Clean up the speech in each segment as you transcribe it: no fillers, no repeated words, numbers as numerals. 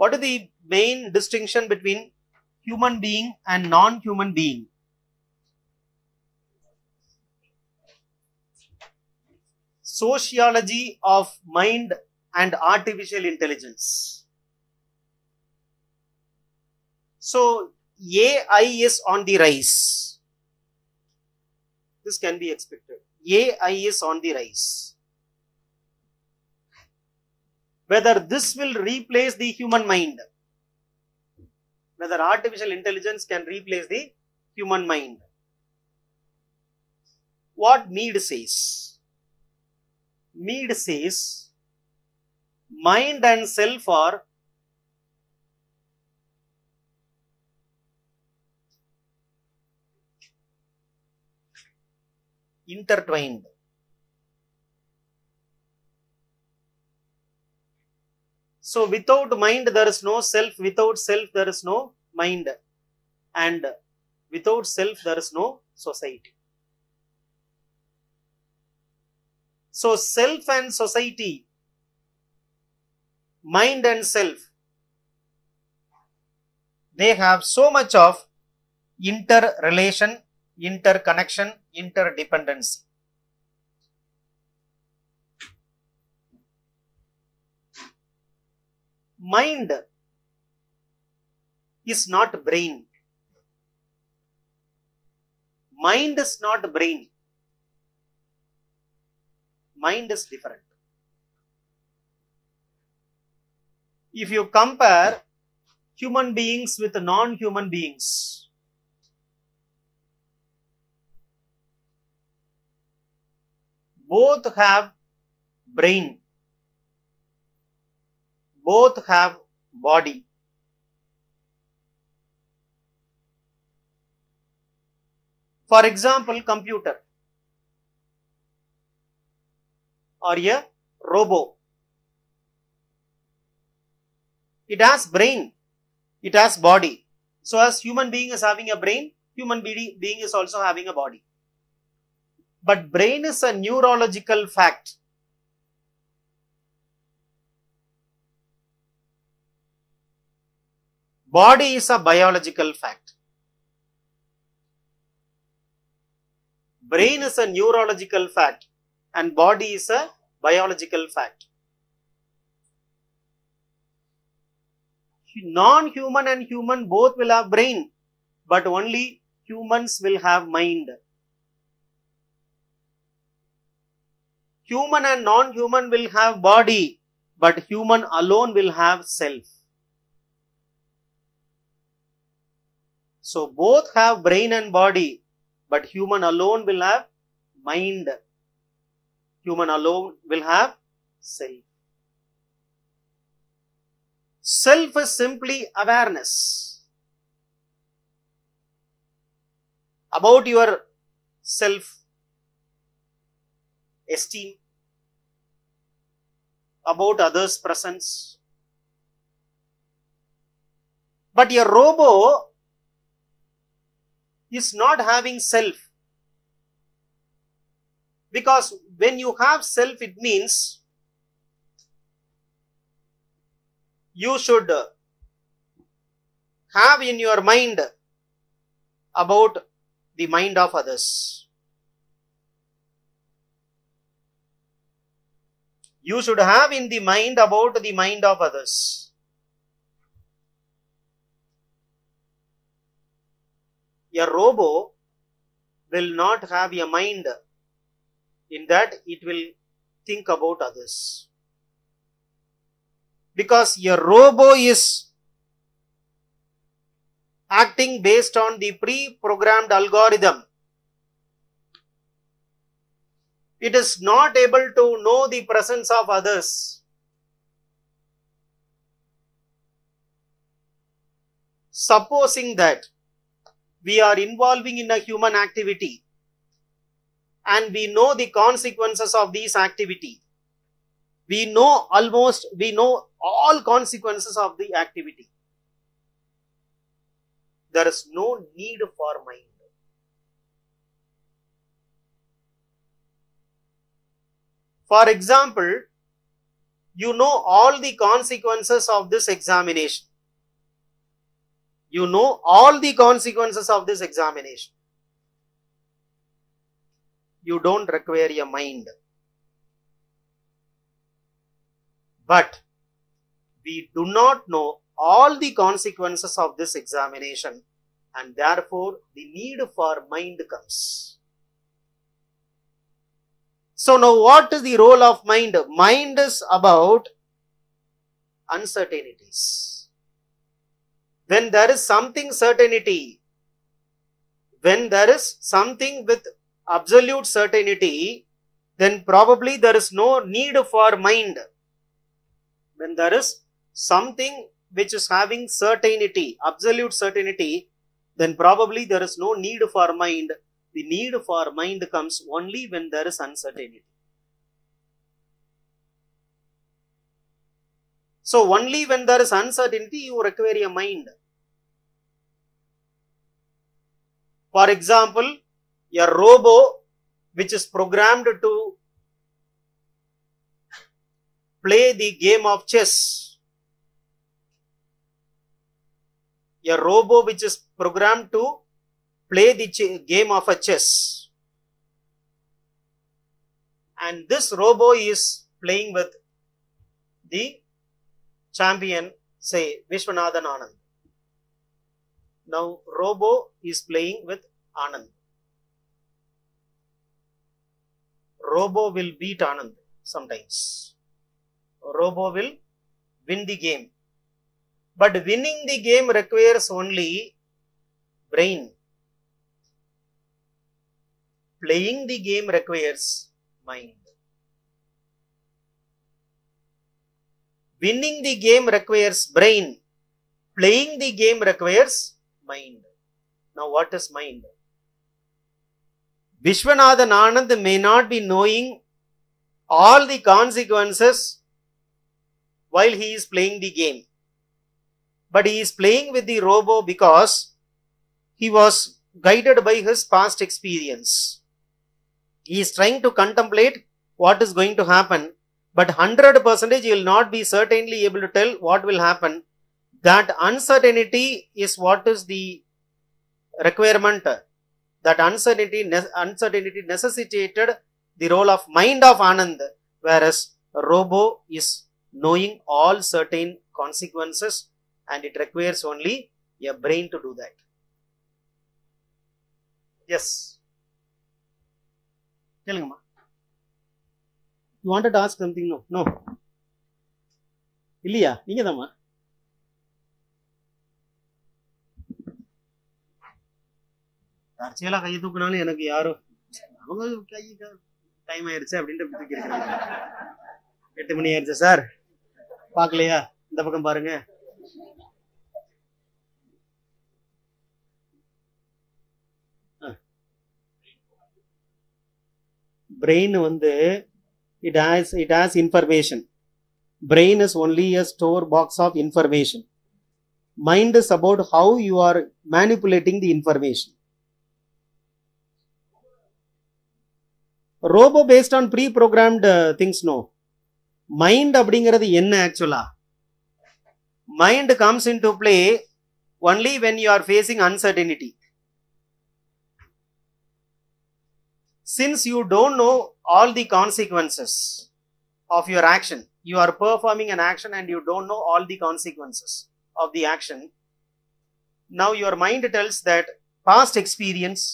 What is the main distinction between human being and non-human being? Sociology of mind and artificial intelligence. So, AI is on the rise. This can be expected. AI is on the rise. Whether this will replace the human mind, whether artificial intelligence can replace the human mind. What Mead says? Mead says, mind and self are intertwined. So, without mind there is no self, without self there is no mind, and without self there is no society. So, self and society, mind and self, they have so much of interrelation, interconnection, interdependency. Mind is not brain. Mind is not brain. Mind is different. If you compare human beings with non-human beings, both have brain, both have body. For example, computer or a robot. It has brain, it has body. So as human being is having a brain, human being is also having a body. But brain is a neurological fact. Body is a biological fact. Brain is a neurological fact and body is a biological fact. Non-human and human both will have brain, but only humans will have mind. Human and non-human will have body, but human alone will have self. So both have brain and body, but human alone will have mind. Human alone will have self. Self is simply awareness about your self-esteem, about others' presence. But a robot is not having self, because when you have self, it means you should have in your mind about the mind of others. You should have in the mind about the mind of others. A robot will not have a mind, in that it will think about others. Because a robot is acting based on the pre-programmed algorithm. It is not able to know the presence of others. Supposing that we are involving in a human activity and we know the consequences of this activity. We know all consequences of the activity. There is no need for mind. For example, you know all the consequences of this examination. You know all the consequences of this examination. You don't require a mind. But we do not know all the consequences of this examination, and therefore the need for mind comes. So now what is the role of mind? Mind is about uncertainties. When there is something certainty, when there is something with absolute certainty, then probably there is no need for mind. When there is something which is having certainty, absolute certainty, then probably there is no need for mind. The need for mind comes only when there is uncertainty. So only when there is uncertainty you require a mind. For example, a robot which is programmed to play the game of chess. A robot which is programmed to play the game of a chess. And this robot is playing with the champion, say Vishwanathan Anand. Now robot is playing with Anand. Robot will beat Anand sometimes. Robot will win the game. But winning the game requires only brain. Playing the game requires mind. Winning the game requires brain. Playing the game requires mind. Now what is mind? Vishwanathan Anand may not be knowing all the consequences while he is playing the game. But he is playing with the robot because he was guided by his past experience. He is trying to contemplate what is going to happen, but 100% he will not be certainly able to tell what will happen. That uncertainty is what is the requirement. That uncertainty necessitated the role of mind of Anand, whereas a robot is knowing all certain consequences and it requires only a brain to do that. Yes. You wanted to ask something? No. No. Illiya, ninga dhamma. தற்செயலா கை தூக்குனாலும் எனக்கு யாரும் அவங்க கை time ஆயிடுச்சு அப்படின்ட்டு தூக்கி இருக்காங்க. 8 மணி ஆயிடுச்சு sir, பார்க்கலையா? இந்த பக்கம் பாருங்க. Brain வந்து it has information. Brain is only a store box of information. Mind is about how you are manipulating the information. Robo based on pre-programmed things, no. Mind அப்படிங்கிறது என்ன actually? Mind comes into play only when you are facing uncertainty. Since you don't know all the consequences of your action, you are performing an action and you don't know all the consequences of the action. Now your mind tells that past experience,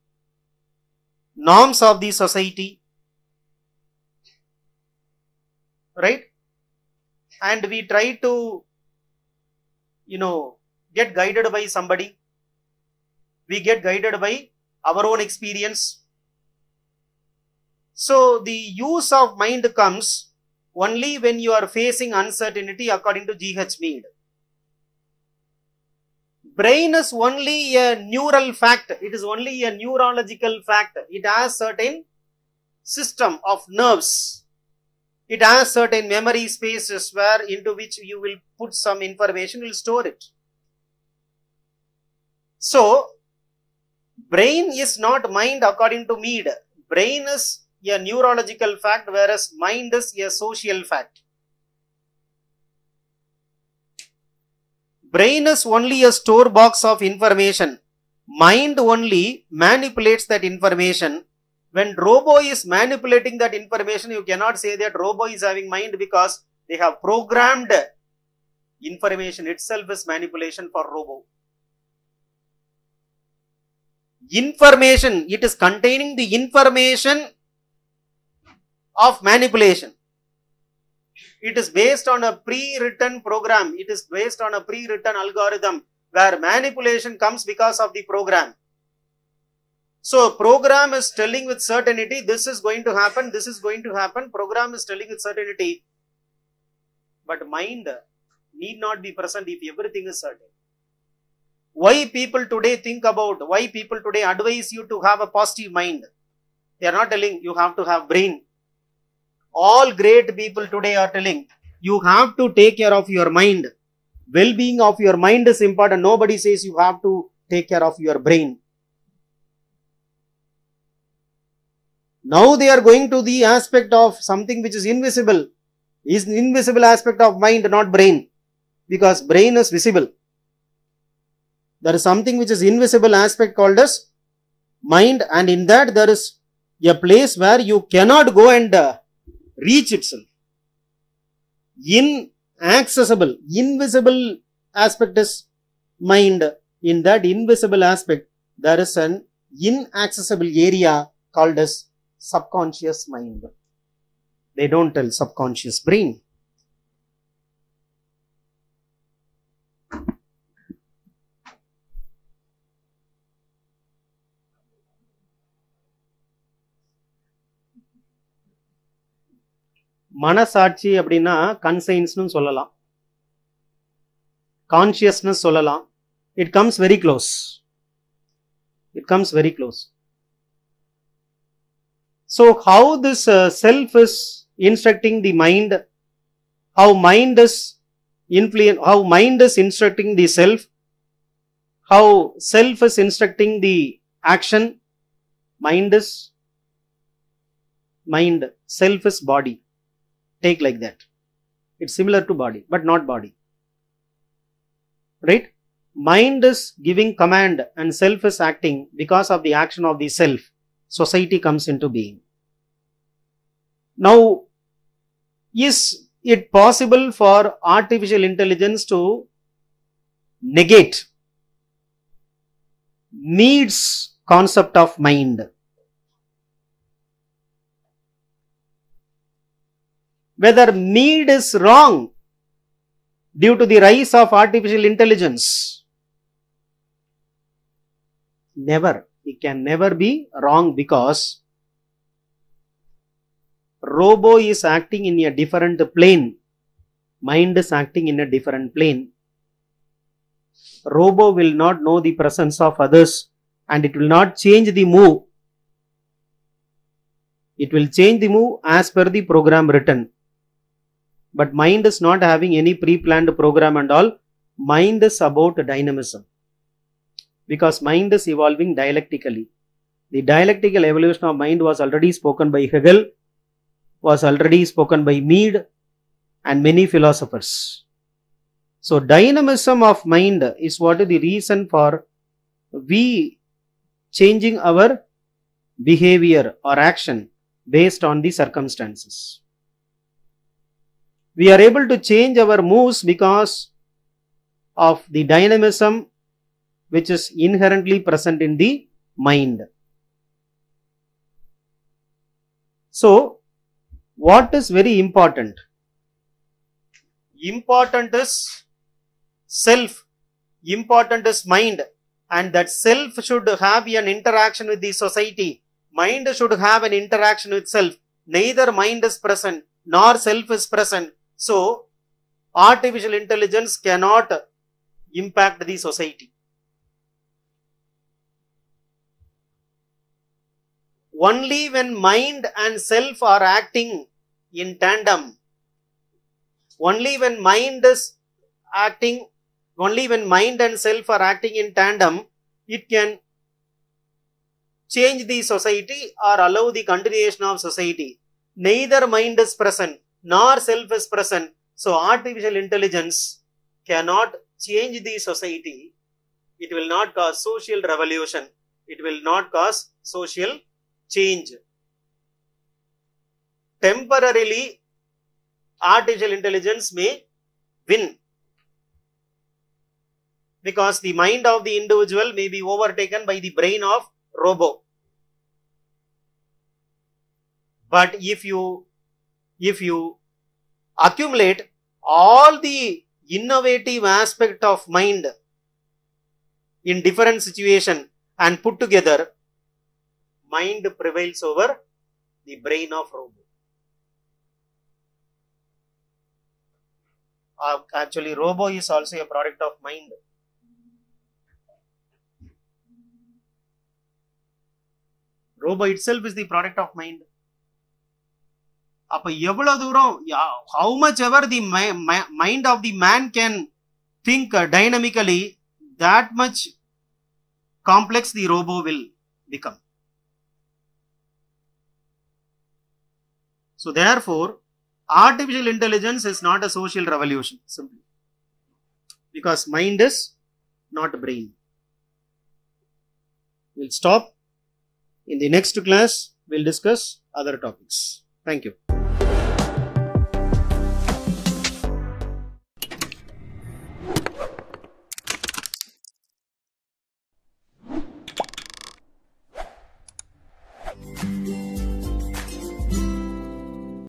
norms of the society, right? And we try to, get guided by somebody. We get guided by our own experience. So the use of mind comes only when you are facing uncertainty according to G.H. Mead. Brain is only a neural fact. It is only a neurological fact. It has certain system of nerves. It has certain memory spaces where into which you will put some information, will store it. So brain is not mind according to Mead. Brain is a neurological fact, whereas mind is a social fact. Brain is only a store box of information. Mind only manipulates that information. When robo is manipulating that information, you cannot say that robo is having mind, because they have programmed information itself is manipulation for robo. Information, it is containing the information of manipulation. It is based on a pre-written program. It is based on a pre-written algorithm where manipulation comes because of the program. So, program is telling with certainty, this is going to happen, this is going to happen. Program is telling with certainty. But mind need not be present if everything is certain. Why people today think about, why people today advise you to have a positive mind? They are not telling you have to have brain. All great people today are telling you have to take care of your mind. Well-being of your mind is important. Nobody says you have to take care of your brain. Now they are going to the aspect of something which is invisible. Is the invisible aspect of mind, not brain. Because brain is visible. There is something which is invisible aspect called as mind, and in that there is a place where you cannot go and reach itself. Inaccessible, invisible aspect is mind. In that invisible aspect, there is an inaccessible area called as subconscious mind. They don't tell subconscious brain. மனசாட்சி அப்படின்னா கன்சைன்ஸ்னு சொல்லலாம், consciousness சொல்லலாம். It comes very close. It comes very close. So how this self is instructing the mind, how mind is instructing the self, how self is instructing the action. Mind, self is body. Take like that. It's similar to body, but not body. Right? Mind is giving command and self is acting because of the action of the self. Society comes into being. Now, is it possible for artificial intelligence to negate Mead's concept of mind? Whether Mead is wrong due to the rise of artificial intelligence? Never. It can never be wrong, because robo is acting in a different plane. Mind is acting in a different plane. Robo will not know the presence of others and it will not change the move. It will change the move as per the program written. But mind is not having any pre-planned program and all. Mind is about dynamism. Because mind is evolving dialectically. The dialectical evolution of mind was already spoken by Hegel, was already spoken by Mead and many philosophers. So dynamism of mind is what is the reason for we changing our behavior or action based on the circumstances. We are able to change our moves because of the dynamism which is inherently present in the mind. So, what is very important? Important is self, important is mind, and that self should have an interaction with the society. Mind should have an interaction with self. Neither mind is present nor self is present. So, artificial intelligence cannot impact the society. Only when mind and self are acting in tandem, only when mind and self are acting in tandem, it can change the society or allow the continuation of society. Neither mind is present nor self is present. So, artificial intelligence cannot change the society, it will not cause social revolution, it will not cause social change. Temporarily, artificial intelligence may win because the mind of the individual may be overtaken by the brain of robot. But if you accumulate all the innovative aspect of mind in different situation and put together, mind prevails over the brain of robot. Actually, robo is also a product of mind. Robo itself is the product of mind. How much ever the mind of the man can think dynamically, that much complex the robo will become. So therefore, artificial intelligence is not a social revolution, simply because mind is not brain. We'll stop. In the next class, we'll discuss other topics. Thank you.